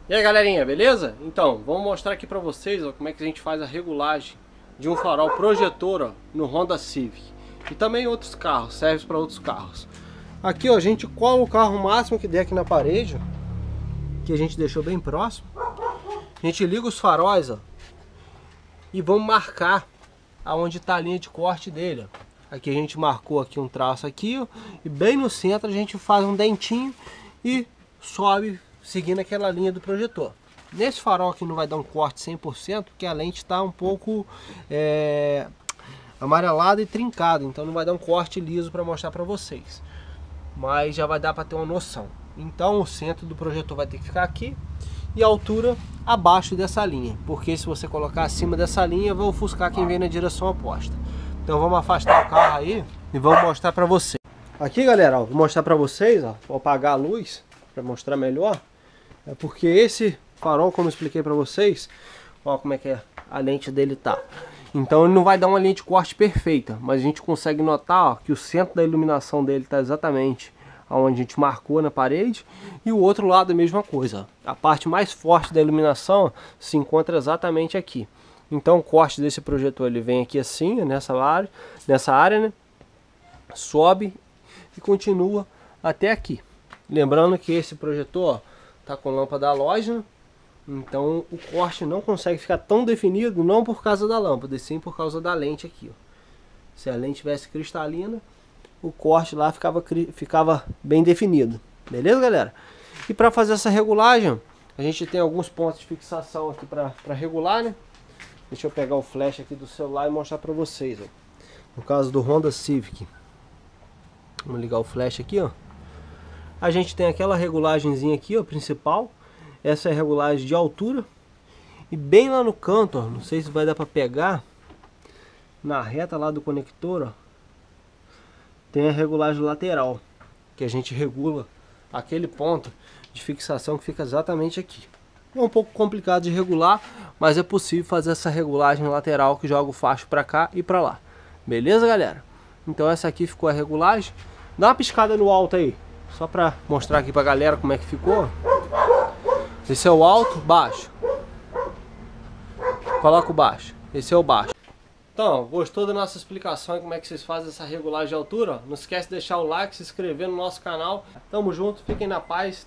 E aí galerinha, beleza? Então, vamos mostrar aqui pra vocês ó, como é que a gente faz a regulagem de um farol projetor ó, no Honda Civic. E também outros carros, serve para outros carros. Aqui ó, a gente cola o carro o máximo que der aqui na parede, ó, que a gente deixou bem próximo. A gente liga os faróis ó, e vamos marcar aonde está a linha de corte dele. Ó. Aqui a gente marcou aqui um traço aqui ó, e bem no centro a gente faz um dentinho e sobe seguindo aquela linha do projetor. Nesse farol aqui não vai dar um corte 100%, porque a lente está um pouco amarelada e trincada, então não vai dar um corte liso para mostrar para vocês. Mas já vai dar para ter uma noção. Então o centro do projetor vai ter que ficar aqui e a altura abaixo dessa linha, porque se você colocar acima dessa linha vai ofuscar quem vem na direção oposta. Então vamos afastar o carro aí e vamos mostrar para vocês. Aqui galera, ó, vou mostrar para vocês, ó, vou apagar a luz para mostrar melhor. É porque esse farol, como eu expliquei para vocês, ó como é que a lente dele tá. Então ele não vai dar uma linha de corte perfeita, mas a gente consegue notar ó, que o centro da iluminação dele está exatamente onde a gente marcou na parede, e o outro lado é a mesma coisa. A parte mais forte da iluminação ó, se encontra exatamente aqui. Então o corte desse projetor ele vem aqui assim, nessa área, né? Sobe e continua até aqui. Lembrando que esse projetor ó, tá com lâmpada halógena, então o corte não consegue ficar tão definido, não por causa da lâmpada, e sim por causa da lente aqui. Ó. Se a lente tivesse cristalina, o corte lá ficava bem definido. Beleza, galera? E para fazer essa regulagem, a gente tem alguns pontos de fixação aqui para regular, né? Deixa eu pegar o flash aqui do celular e mostrar para vocês. Ó. No caso do Honda Civic, vamos ligar o flash aqui, ó. A gente tem aquela regulagenzinha aqui, ó, principal. Essa é a regulagem de altura. E bem lá no canto, ó, não sei se vai dar para pegar, na reta lá do conector, ó, tem a regulagem lateral, que a gente regula aquele ponto de fixação que fica exatamente aqui. É um pouco complicado de regular, mas é possível fazer essa regulagem lateral que joga o facho para cá e para lá. Beleza, galera? Então essa aqui ficou a regulagem. Dá uma piscada no alto aí. Só para mostrar aqui pra galera como é que ficou. Esse é o alto, baixo. Coloca o baixo. Esse é o baixo. Então, gostou da nossa explicação e como é que vocês fazem essa regulagem de altura? Não esquece de deixar o like, se inscrever no nosso canal. Tamo junto, fiquem na paz.